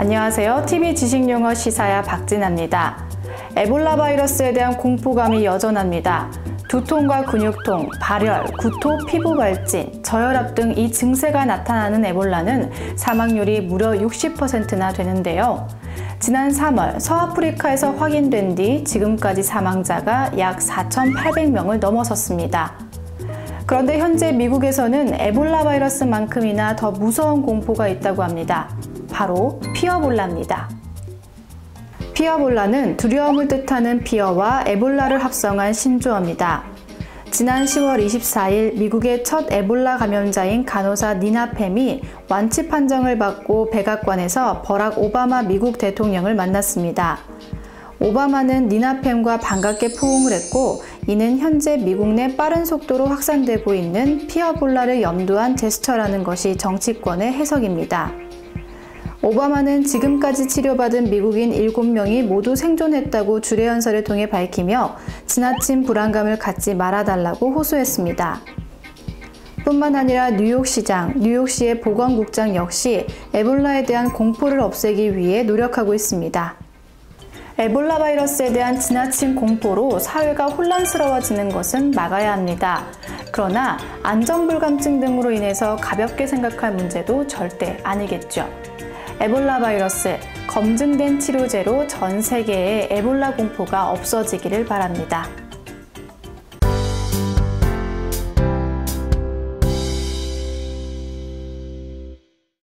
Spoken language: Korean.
안녕하세요. TV 지식용어 시사야 박진아입니다. 에볼라 바이러스에 대한 공포감이 여전합니다. 두통과 근육통, 발열, 구토, 피부 발진, 저혈압 등 이 증세가 나타나는 에볼라는 사망률이 무려 60%나 되는데요. 지난 3월 서아프리카에서 확인된 뒤 지금까지 사망자가 약 4,800명을 넘어섰습니다. 그런데 현재 미국에서는 에볼라 바이러스만큼이나 더 무서운 공포가 있다고 합니다. 바로 피어볼라입니다. 피어볼라는 두려움을 뜻하는 피어와 에볼라를 합성한 신조어입니다. 지난 10월 24일 미국의 첫 에볼라 감염자인 간호사 니나 팸이 완치 판정을 받고 백악관에서 버락 오바마 미국 대통령을 만났습니다. 오바마는 니나 팸과 반갑게 포옹을 했고, 이는 현재 미국 내 빠른 속도로 확산되고 있는 피어볼라를 염두한 제스처라는 것이 정치권의 해석입니다. 오바마는 지금까지 치료받은 미국인 7명이 모두 생존했다고 주례연설을 통해 밝히며 지나친 불안감을 갖지 말아달라고 호소했습니다. 뿐만 아니라 뉴욕시장, 뉴욕시의 보건국장 역시 에볼라에 대한 공포를 없애기 위해 노력하고 있습니다. 에볼라 바이러스에 대한 지나친 공포로 사회가 혼란스러워지는 것은 막아야 합니다. 그러나 안전불감증 등으로 인해서 가볍게 생각할 문제도 절대 아니겠죠. 에볼라 바이러스, 검증된 치료제로 전 세계의 에볼라 공포가 없어지기를 바랍니다.